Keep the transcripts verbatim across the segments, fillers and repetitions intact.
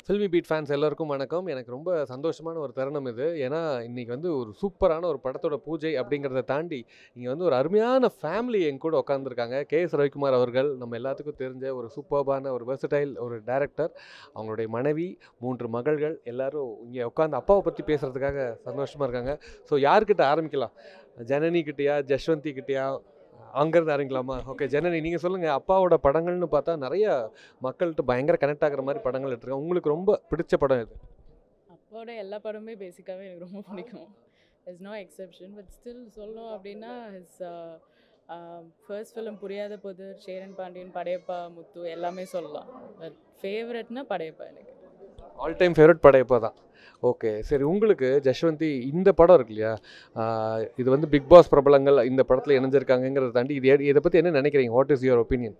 Filmibeat fans எல்லாருக்கும் வணக்கம். எனக்கு ரொம்ப சந்தோஷமான ஒரு தருணம் இது. ஏன்னா இன்னைக்கு வந்து ஒரு சூப்பரான ஒரு படத்தோட பூஜை அப்படிங்கிறத தாண்டி இங்கே வந்து ஒரு அருமையான ஃபேமிலி என் கூட உட்காந்துருக்காங்க. கே எஸ் ரவிக்குமார் அவர்கள் நம்ம எல்லாத்துக்கும் தெரிஞ்ச ஒரு சூப்பர்பான ஒரு வெர்சடைல் ஒரு டைரக்டர். அவங்களுடைய மனைவி, மூன்று மகள்கள் எல்லாரும் இங்கே உட்காந்து அப்பாவை பற்றி பேசுகிறதுக்காக சந்தோஷமாக இருக்காங்க. ஸோ யார்கிட்ட ஆரம்பிக்கலாம்? ஜனனி கிட்டேயா, ஜஷ்வந்தி கிட்டேயா, அங்கேருந்து ஆரம்பிக்கலாமா? ஓகே ஜனனி, நீங்கள் சொல்லுங்கள். அப்பாவோட படங்கள்னு பார்த்தா நிறைய மக்கள்கிட்ட பயங்கர கனெக்ட் ஆகிற மாதிரி படங்கள் எடுத்துருக்காங்க. உங்களுக்கு ரொம்ப பிடிச்ச படம் எது? அப்பாவோட எல்லா படமே பேசிக்காகவே எனக்கு ரொம்ப பிடிக்கும். Is no exception. But still சொல்லணும் அப்படின்னா ஹிஸ் ஃபர்ஸ்ட் ஃபிலிம் புரியாத போது, சேரன் பாண்டியன், படையப்பா, முத்து எல்லாமே சொல்லலாம். பட் ஃபேவரட்னா படையப்பா எனக்கு. ஆல் டைம் ஃபேவரட் படையப்பா தான். ஓகே சரி, உங்களுக்கு ஜஷ்வந்தி இந்த படம் இருக்கு இல்லையா, இது வந்து பிக் பாஸ் பிரபலங்கள் இந்த படத்தில் இணைஞ்சிருக்காங்கிறத தாண்டி இது இதை பற்றி என்ன நினைக்கிறீங்க? What is your opinion?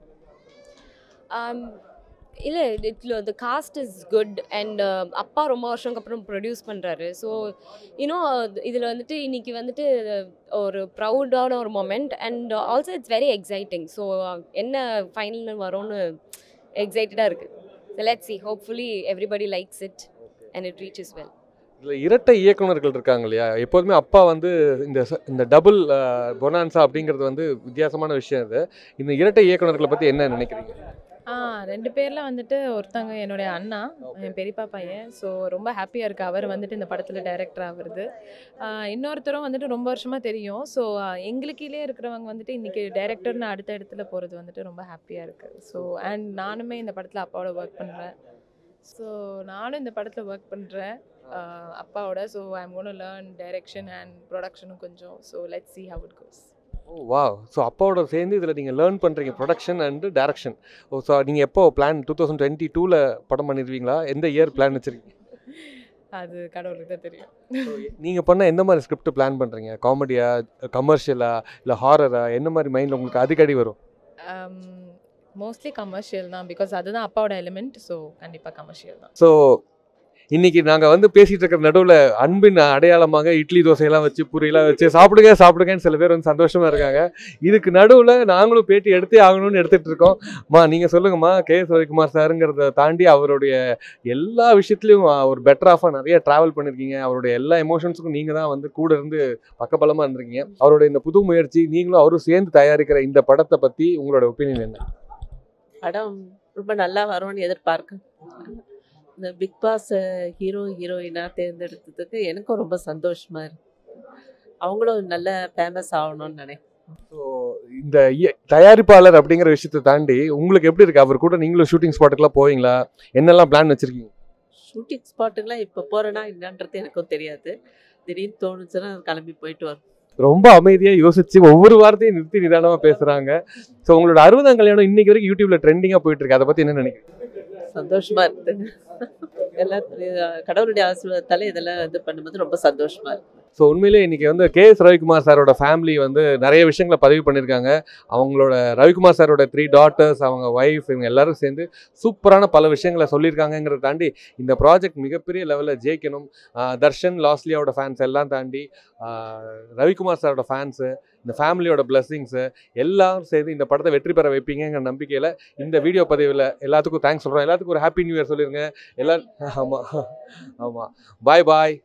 இல்லை, இட்ல the cast is good and அப்பா ரொம்ப வருஷங்களுக்கு அப்புறம் ப்ரொடியூஸ் பண்ணுறாரு. ஸோ இன்னும் இதில் வந்துட்டு இன்னைக்கு வந்துட்டு ஒரு ப்ரௌடான ஒரு moment and also it's very exciting. So என்ன ஃபைனல் வரும்னு எக்ஸைட்டடாக இருக்குது. So let's see, hopefully everybody likes it and it reaches well. இதில் இரட்டை இயக்குநர்கள் இருக்காங்க இல்லையா, எப்போதுமே அப்பா வந்து இந்த இந்த டபுள் பொனான்சா அப்படிங்கிறது வந்து வித்தியாசமான விஷயம். இது இந்த இரட்டை இயக்குநர்களை பற்றி என்ன நினைக்கிறீங்க? ஆ ரெண்டு பேரில் வந்துட்டு ஒருத்தங்க என்னுடைய அண்ணா, என் பெரியப்பா பையன். ஸோ ரொம்ப ஹாப்பியாக இருக்குது அவர் வந்துட்டு இந்த படத்தில் டைரக்டர் ஆகுறது. இன்னொருத்தரும் வந்துட்டு ரொம்ப வருஷமாக தெரியும். ஸோ எங்களுக்கீழே இருக்கிறவங்க வந்துட்டு இன்றைக்கி டைரக்டர்னு அடுத்த இடத்துல போகிறது வந்துட்டு ரொம்ப ஹாப்பியாக இருக்குது. ஸோ அண்ட் நானுமே இந்த படத்தில் அப்பாவோட ஒர்க் பண்ணுறேன். ஸோ நானும் இந்த படத்தில் ஒர்க் பண்ணுறேன் அப்பாவோட. So I am gonna learn direction and ப்ரொடக்ஷனும் கொஞ்சம். So let's see how it goes. Oh wow, so அப்பாவோட சேர்ந்து இதில் நீங்கள் லேர்ன் பண்ணுறீங்க production and direction. Oh so நீங்கள் எப்போ பிளான் டூ தௌசண்ட் டுவெண்ட்டி டூவில் படம் பண்ணிடுவீங்களா? எந்த இயர் பிளான் வச்சுருக்கீங்க? அது கடவுளுக்கு தான் தெரியும். நீங்கள் பண்ண எந்த மாதிரி ஸ்கிரிப்ட் பிளான் பண்ணுறீங்க? காமெடியா, கமர்ஷியலா, இல்லை ஹாரரா? என்ன மாதிரி மைண்டில் உங்களுக்கு அடிக்கடி வரும்? மோஸ்ட்லி கமர்ஷியல் தான், பிகாஸ் அதுதான் அப்பாவோட எலிமெண்ட். ஸோ கண்டிப்பாக கமர்ஷியல் தான். ஸோ இன்னைக்கு நாங்கள் வந்து பேசிகிட்டு இருக்கிற நடுவில் அன்பின் அடையாளமாக இட்லி தோசையெல்லாம் வச்சு பூரியெல்லாம் வச்சு சாப்பிடுங்க சாப்பிடுங்கன்னு சில பேர் வந்து சந்தோஷமாக இருக்காங்க. இதுக்கு நடுவில் நாங்களும் பேட்டி எடுத்தே ஆகணும்னு எடுத்துகிட்டு இருக்கோம். மா நீங்கள் சொல்லுங்கம்மா, கே எஸ் ரவிக்குமார் சாருங்கிறத தாண்டி அவருடைய எல்லா விஷயத்துலையும் ஒரு பெட்டர் ஆஃபாக நிறைய ட்ராவல் பண்ணியிருக்கீங்க. அவருடைய எல்லா எமோஷன்ஸுக்கும் நீங்கள் தான் வந்து கூட இருந்து பக்கபலமாக இருந்திருக்கீங்க. அவருடைய இந்த புது முயற்சி, நீங்களும் அவரும் சேர்ந்து தயாரிக்கிற இந்த படத்தை பற்றி உங்களோட ஒப்பீனியன் என்ன? படம் ரொம்ப நல்லா வரும்னு எதிர்பார்க்க. இந்த பிக் பாஸ் ஹீரோ ஹீரோயினாக தேர்ந்தெடுத்ததுக்கு எனக்கும் ரொம்ப சந்தோஷமாக இருக்கு. அவங்களும் நல்ல ஃபேமஸ் ஆகணும்னு நினைக்கிறேன். ஸோ இந்த தயாரிப்பாளர் அப்படிங்கிற விஷயத்தை தாண்டி உங்களுக்கு எப்படி இருக்குது? அவர் கூட நீங்களும் ஷூட்டிங் ஸ்பாட்டுக்கெலாம் போவீங்களா? என்னெல்லாம் பிளான் வச்சுருக்கீங்க? ஷூட்டிங் ஸ்பாட்டுக்கெலாம் இப்போ போகிறேன்னா என்னன்றது எனக்கும் தெரியாது. திடீர்னு தோணுச்சுன்னா கிளம்பி போயிட்டு வரும். ரொம்ப அமைதியாக யோசிச்சு ஒவ்வொரு வாரத்தையும் நிறுத்தி நிதானமாக பேசுகிறாங்க. ஸோ உங்களோட அறுபதாம் கல்யாணம் இன்னைக்கு வரைக்கும் யூடியூப்ல ட்ரெண்டிங்காக போயிட்டு இருக்கு. அதை பற்றி என்ன நினைக்கிறீங்க? சந்தோஷமாக இருக்குது. எல்லாம் கடவுளுடைய ஆசீர்வாதத்தால் இதெல்லாம் இது பண்ணும்போது ரொம்ப சந்தோஷமாக இருக்குது. ஸோ உண்மையிலே இன்றைக்கி வந்து கே எஸ் ரவிக்குமார் சாரோட ஃபேமிலி வந்து நிறைய விஷயங்களை பதிவு பண்ணியிருக்காங்க. அவங்களோட ரவிக்குமார் சாரோட த்ரீ டாட்டர்ஸ், அவங்க ஒய்ஃப், இவங்க எல்லாரும் சேர்ந்து சூப்பரான பல விஷயங்களை சொல்லியிருக்காங்கிறத தாண்டி இந்த ப்ராஜெக்ட் மிகப்பெரிய லெவலில் ஜெயிக்கணும். தர்ஷன், லாஸ்லியாவோட ஃபேன்ஸ் எல்லாம் தாண்டி ரவிக்குமார் சாரோட ஃபேன்ஸு, இந்த ஃபேமிலியோட பிளஸ்ஸிங்ஸு எல்லாரும் சேர்ந்து இந்த படத்தை வெற்றி பெற வைப்பீங்கிற நம்பிக்கையில் இந்த வீடியோ பதிவில் எல்லாத்துக்கும் தேங்க்ஸ் சொல்கிறோம். எல்லாத்துக்கும் ஒரு ஹாப்பி நியூ இயர் சொல்லிடுங்க எல்லாரும். ஆமாம் ஆமாம், பாய் பாய்.